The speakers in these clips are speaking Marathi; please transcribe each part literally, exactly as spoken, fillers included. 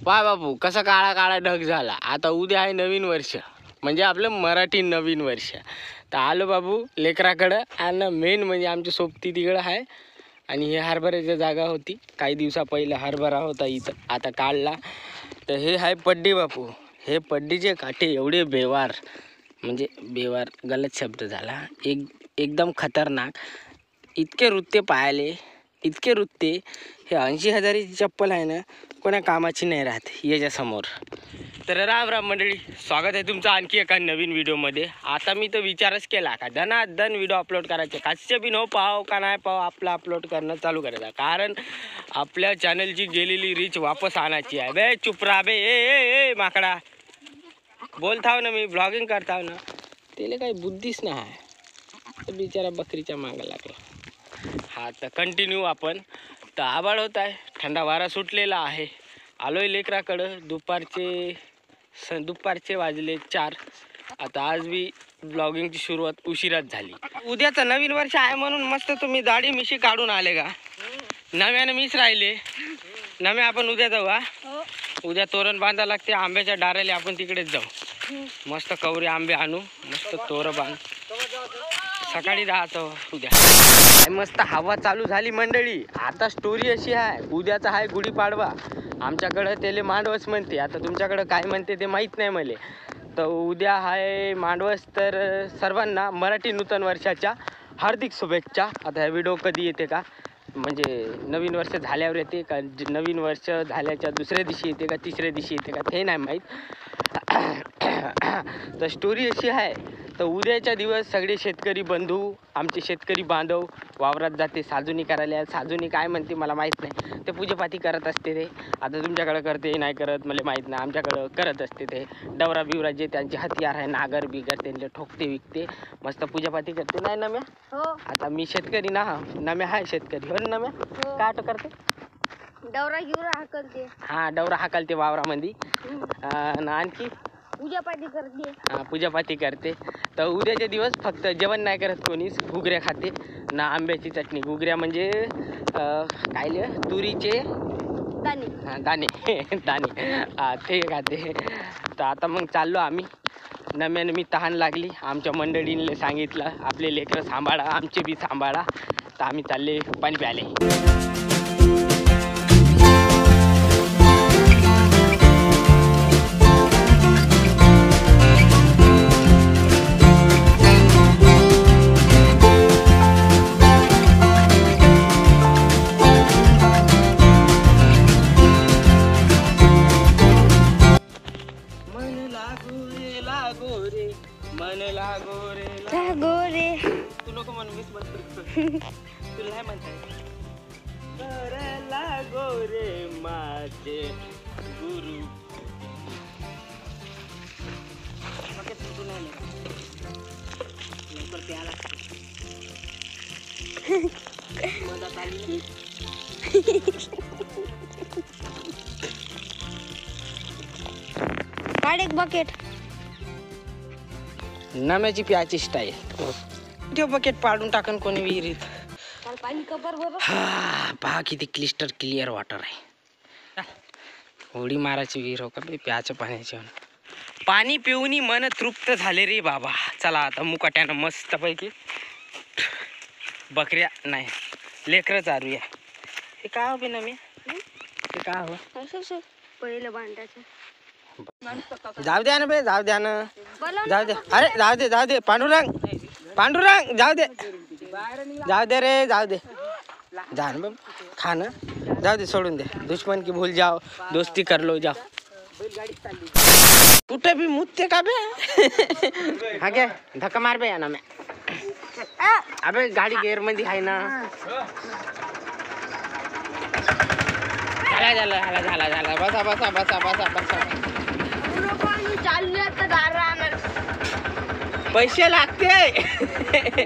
पहा बापू कसा काळा काळा ढग झाला. आता उद्या आहे नवीन वर्ष, म्हणजे आपलं मराठी नवीन वर्ष. तर आलो बाबू लेकराकडं. आणि मेन म्हणजे आमची सोबती तिकडं आहे. आणि हे हरभऱ्याची जागा होती, काही दिवसा पहिले हरभरा होता इथं, आता काढला. तर हे आहे पड्डी बापू. हे पड्डीचे काठे एवढे बेवार, म्हणजे बेवार गलत शब्द झाला, एक एकदम खतरनाक. इतके रुत्ते पायाले, इतके रुत्ते. हे ऐंशी हजाराची चप्पल आहे ना, कोणा कामाची नाही राहत याच्यासमोर. तर राम राम मंडळी, स्वागत आहे तुमचं आणखी एका नवीन व्हिडिओमध्ये. आता मी तर विचारच केला का धनाधन व्हिडिओ अपलोड करायचे, काचचे बी नो पाव का नाही पाव आपला अपलोड करणं चालू करायचं. कारण आपल्या चॅनलची गेलेली रीच वापस आणायची आहे. बे चुप राहा बे, ए ए ए माकडा, बोलताव ना मी, ब्लॉगिंग करताव ना. त्याला काही बुद्धीच नाही आहे, बिचारा बकरीच्या मागं लागला. हा तर कंटिन्यू आपण. तर आभाळ होत आहे, थंडा वारा सुटलेला आहे. आलोय लेकराकडं. दुपारचे स दुपारचे वाजले चार. आता आज बी ब्लॉगिंगची सुरुवात उशिराच झाली. उद्याचं नवीन वर्ष आहे म्हणून मस्त तुम्ही दाढी मिशी काढून आले का? नव्यानं मीच राहिले. नव्या आपण उद्या जाऊ. हा उद्या तोरण बांधा लागते आंब्याच्या डाऱ्याला, आपण तिकडेच जाऊ. मस्त कवरे आंबे आणू, मस्त तोरण बांध. सकाळी जायचं उद्या. मस्त हवा चालू झाली मंडळी. आता स्टोरी अशी आहे, उद्याचा आहे गुढीपाडवा. आमच्याकडं त्याले मांडवस म्हणते, आता तुमच्याकडं काय म्हणते ते माहीत नाही मला. तर उद्या आहे मांडवस. तर सर्वांना मराठी नूतन वर्षाच्या हार्दिक शुभेच्छा. आता हा व्हिडिओ कधी येते का, म्हणजे नवीन वर्ष झाल्यावर येते का, नवीन वर्ष झाल्याच्या दुसऱ्या दिवशी येते का तिसऱ्या दिवशी येते का ते नाही माहीत. तर स्टोरी अशी आहे. तर उद्याच्या दिवस सगळे शेतकरी बंधू, आमचे शेतकरी बांधव वावरात जाते साजुनी करायला. साजुनी काय म्हणते मला माहीत नाही, ते पूजापाती करत असते ते. आता तुमच्याकडं करते नाही करत मला माहीत नाही, आमच्याकडं करत असते ते. डवरा बिवरा जे त्यांचे हत्यार आहे, नागर बिगर त्यांचे ठोकते विकते, मस्त पूजापाती करते. नाही नम्या? हो. आता मी शेतकरी ना, नम्या आहे शेतकरी. हो नम्या? काय आटो करते? डवरा गिवरा हाकलते. हा डवरा हाकलते वावरामध्ये. आणखी पूजापाती करते. हा पूजापाती करते. तर उद्याचे दिवस फक्त जेवण नाही करत कोणीच, घुगऱ्या खाते ना, आंब्याची चटणी. घुगऱ्या म्हणजे काय लिह तुरीचे दाणे. हां दाणे दाणे हा ते खाते. तर आता मग चाललो आम्ही. नम्यानं मी तहान लागली, आमच्या मंडळींनी सांगितलं आपले लेकरं सांभाळा, आमचे बी सांभाळा. तर आम्ही चालले पाणी प्यायले. मन लागो रे लागो रे. तू नको म्हणून मीच म्हणतो. तुला काय म्हणताय? बरं लागो रे माझे गुरु. तू नाही लवकर प्याला मदत आली. काढ एक बकेट. नम्याची प्याची स्टाईल. ते बकेट पाडून टाकन कोणी विहिरीत. पाणी कपर बरोबर. हा पहा किती क्लिस्टर क्लिअर वॉटर आहे. उडी मारायची विहीर हो का बे प्याच्या पाण्याची. पाणी पिऊनी मन तृप्त झाले रे बाबा. चला आता मुकाट्यानं मस्तपैकी बकऱ्या नाही लेकरं चारूया. हे काय हो बे नम्या? हे काय हो? असं पहिलं बांधायचं. जाऊ द्या ना बे, जाऊ द्या ना, जाऊ दे. अरे जाऊ दे जाऊ दे पांडुरंग, पांडुरंग जाऊ दे, जाऊ दे रे जाऊ दे. जा ना खा ना, जाऊ दे सोडून दे. दुश्मन की भूल जाओ, दोस्ती कर लो जाओ. कुठे भी मुतते का बे? हा काय धक्का मार बे ना. मैं अबे गाडी गेअर मध्ये आहे ना. झाला झाला झाला झाला झाला बसा बसा बसा बसा बसा. पैसे लागते.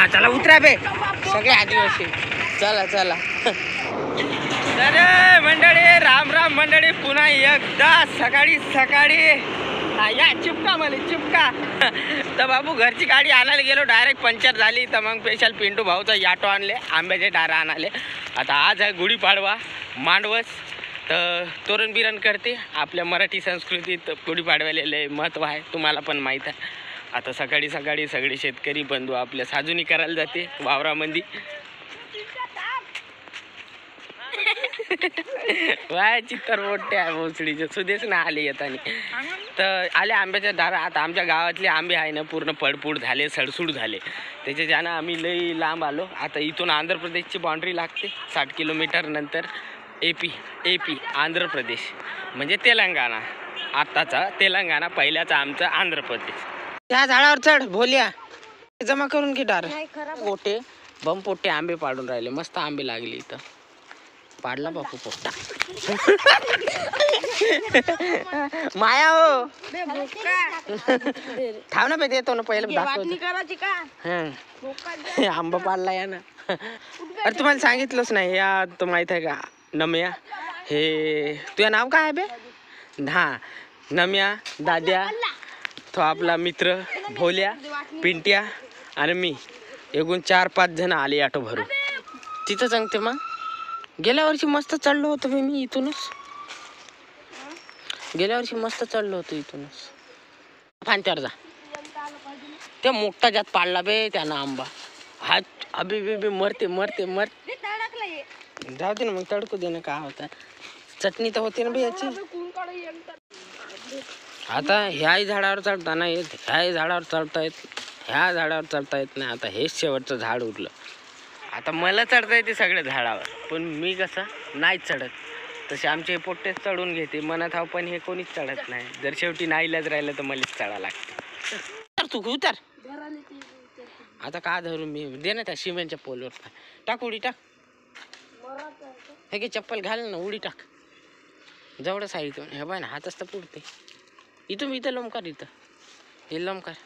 हा चला उतरा बे सगळे आदिवासी. चला चला तर मंडळी, राम राम मंडळी, पुन्हा एकदा सकाळी सकाळी हा, या चिपका मला चिपका. तर बाबू घरची गाडी आणायला गेलो, डायरेक्ट पंक्चर झाली. तर मग स्पेशल पिंटू भाऊचा ऑटो आणले, आंब्याचे डारा आणाले. आता आज आहे गुढीपाडवा, मांडवस. तर तोरण बिरण करते. आपल्या मराठी संस्कृतीत गुढीपाडव्याला लय महत्त्व आहे, तुम्हाला पण माहीत आहे. आता सकाळी सकाळी सगळे शेतकरी बंधू आपल्या साजुनी करायला जाते वावरामध्ये. वाय चित्तर मोठे आहे भोसडीचे, सुदेश ना आले येताना. तर आले आंब्याच्या दारा. आता आमच्या गावातले आंबे आहे ना पूर्ण पडपूड झाले, सडसूड झाले. त्याच्याच्यानं आम्ही लई लांब आलो. आता इथून आंध्र प्रदेशची बाउंड्री लागते साठ किलोमीटर नंतर. A P A P Andhra Pradesh म्हणजे तेलंगणा. आत्ताचा तेलंगणा, पहिल्याचा आमचा आंध्र प्रदेश. त्या झाडावर चढ भोल्या, जमा करून घे डार. मोठे बम पोटे आंबे पाडून राहिले, मस्त आंबे लागले इथं. पाडला बापू पोट्टा. माया हो थांब ना, देतो ना पहिले दाखवतो. आंबा पाडला या ना. अरे तुम्हाला सांगितलंच नाही या, तो माहित आहे का नम्या, हे तुझं नाव काय आहे बे? हा नम्या, दाद्या, तो आपला मित्र भोल्या, पिंट्या आणि मी, एकूण चार पाच जण आले ऑटो भरून. तिथं सांगते मग गेल्या वर्षी मस्त चढलो होतो मी मी इथूनच. गेल्या वर्षी मस्त चढलो होतो इथूनच. फांत्यावर जा, ते मोठा जात पाडला बे त्यानं आंबा. हा अबे बे बे मरते मरते मर. जाऊ दे ना मग, तडकू दे ना, काय होता. चटणी तर होते ना बे याची. आता ह्याही झाडावर चढता नाही येत, ह्याही झाडावर चढता येत, ह्या झाडावर चढता येत नाही. आता हेच शेवटचं झाड उरलं. आता मला चढता येते सगळ्या झाडावर, पण मी कसं नाही चढत. तसे आमचे पोट्टेच चढून घेते मनात हवं, पण हे कोणीच चढत नाही. जर शेवटी नाईलाज राहिलं तर मलाच चढा लागते. तर तू उतर. आता का धरून मी, दे ना त्या सिमेंटच्या पोलवर. टाक उडी टाक. हे घे चप्पल घाल ना, उडी टाक. जवळच आहे इथून. हे बाय ना हातच तर पुढते. इथून इथं लोमकार, इथं हे लोमकार.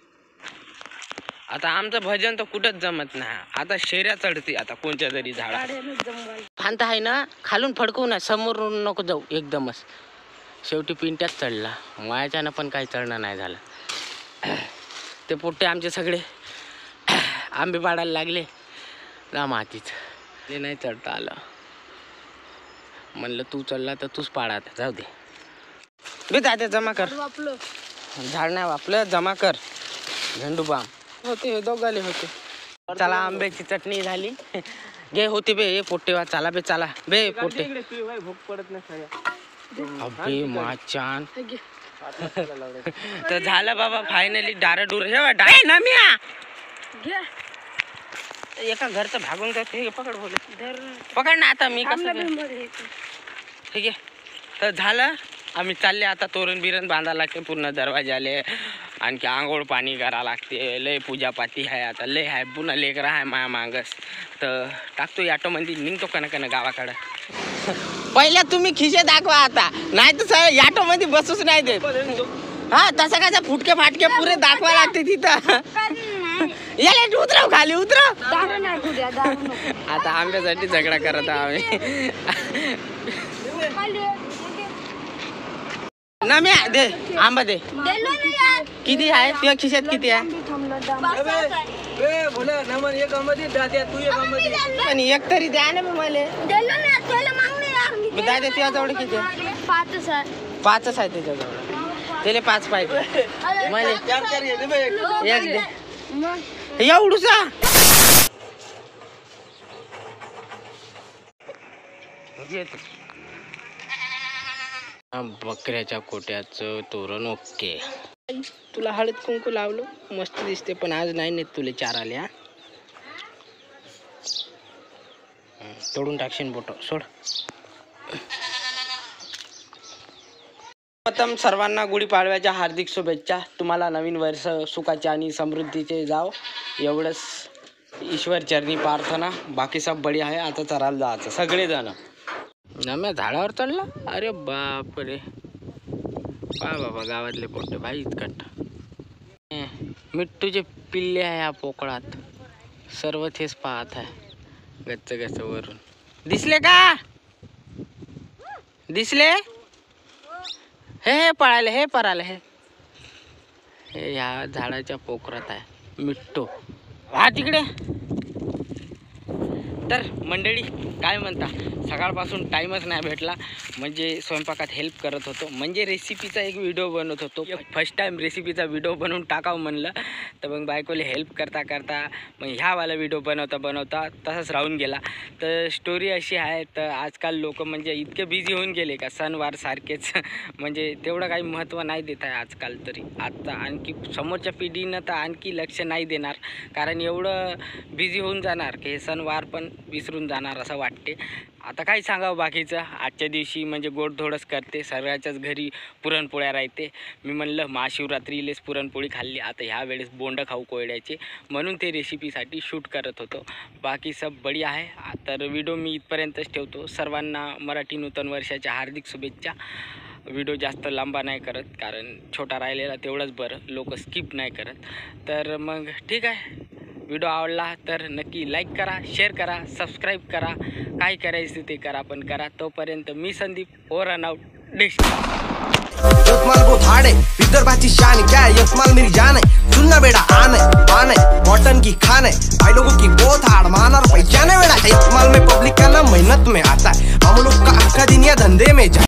आता आमचं भजन तर कुठंच जमत नाही. आता शेऱ्या चढते आता कोणत्या तरी झाडा. फांत आहे ना, खालून फडकवू ना, समोरून नको जाऊ एकदमच. शेवटी पिंट्यात चढला, मायाच्यानं पण काही चढणं नाही झालं. ते पोट्टे आमचे सगळे आंबे पाडायला लागले ना मातीच. ते नाही चढता आलं. म्हणलं तू चढला तर तूच पाडा, जाऊ दे बे. दादा जमा कर, झाड नाही वापलं, जमा कर. झेंडू बाम होते, हे दोघाले होते. चला आंब्याची चटणी झाली. घे होती बे हे पोट्टे वा. चला बे चला बे पोट्टे. भूक पडत नाही अबे माचान. तर झालं बाबा फायनली. डार डूर हे डाय ना म्या एका घरचं भागून जात. हे पकड बोल, पकड ना. आता मी कसं ठीक आहे. तर झालं, आम्ही चालले आता. तोरण बिरण बांधायला लागते पूर्ण दरवाजाले, आणखी आंघोळ पाणी करा लागते. लय पूजापाती आहे आता, लय आहे. पुन्हा लेकरा आहे माया मागस. तर टाकतो ऑटोमध्ये, निघतो कन कन गावाकडं. पहिल्या तुम्ही खिशे दाखवा आता, नाही तर सर ऑटोमध्ये बसूच नाही देत. हा तसं काय फुटके फाटके पुरे दाखवा लागते तिथं. याला उतरव खाली, उतरव. आता आंब्यासाठी झगडा करत आम्ही. ना मी दे आंबा दे. किती आहे तुझ्या खिशात, किती आहे? पण एक तरी द्या ना मला. दादा तुझ्याजवळ किती आहे? पाचच आहे त्याच्याजवळ. त्याला पाच पाहिजे मला. एक दे एवढूसा. बकऱ्याच्या कोट्याचं तोरण ओके. तुला हळद कुंकू लावलो, मस्त दिसते. पण आज नाही नेत तुला चार आल्या. तोडून टाकशील बोट, सोड. प्रथम सर्वांना गुढीपाडव्याच्या हार्दिक शुभेच्छा. तुम्हाला नवीन वर्ष सुखाचे आणि समृद्धीचे जाव, एवढंच ईश्वर चरणी प्रार्थना. बाकी सब बढिया आहे. आता चरायला जायचं सगळेजण. नम्या झाडावर चढला. अरे बाप रे, पा बाबा गावातले पोट्टे भाई इतकट. मिट्टूचे पिल्ले आहे या पोकळात. सर्व तेच पाहत आहे गच्च गच्च वरून. दिसले का? दिसले? हे हे पळाले, हे पळाले, हे हे ह्या झाडाच्या पोखरात आहे मिट्टो. हा तिकडे. तर मंडळी काय म्हणता, सकाळपासून टाईमच नाही भेटला. म्हणजे स्वयंपाकात हेल्प करत होतो, म्हणजे रेसिपीचा एक व्हिडिओ बनवत होतो. फर्स्ट टाईम रेसिपीचा व्हिडिओ बनवून टाकावं म्हणलं, तर मग बायकोले हेल्प करता करता मग ह्यावाला व्हिडिओ बनवता बनवता तसाच राहून गेला. तर स्टोरी अशी आहे, तर आजकाल लोक म्हणजे इतके बिझी होऊन गेले का सणवार सारखेच म्हणजे तेवढं काही महत्त्व नाही देत आहे आजकाल. तरी आता आणखी समोरच्या पिढीनं तर आणखी लक्ष नाही देणार, कारण एवढं बिझी होऊन जाणार की हे सणवार पण विसरून जाणार असं वाटते. आता काय सांगावं बाकीचं, आजच्या दिवशी म्हणजे गोडधोडच करते, सर्वाच्याच घरी पुरणपोळ्या राहते. मी म्हणलं महाशिवरात्रीलेच पुरणपोळी खाल्ली, आता ह्या वेळेस बोंड खाऊ कोयड्याचे, म्हणून ते रेसिपीसाठी शूट करत होतो. बाकी सब बढिया आहे. तर व्हिडिओ मी इथपर्यंतच ठेवतो. सर्वांना मराठी नूतन वर्षाच्या हार्दिक शुभेच्छा. व्हिडिओ जास्त लांबा नाही करत, कारण छोटा राहिलेला तेवढंच बरं, लोक स्किप नाही करत. तर मग ठीक आहे, व्हिडिओ आवडला तर नक्की लाईक करा, शेअर करा, सबस्क्राईब करा, काय करायचं ते करा, पण करा. तोपर्यंत मी Sandeep, over and out. Yavatmal बहुत हार्ड है, विदर्भाची शान क्या है, यवतमाल मेरी जान है, सुनना बेटा आन है, पान है, कॉटन की खान है, भाई लोगों की बहुत हार्ड माना और पहचाने बेटा, यवतमाल में पब्लिक का नाम मेहनत में आता है, हम लोग का आखा दिन या धंधे में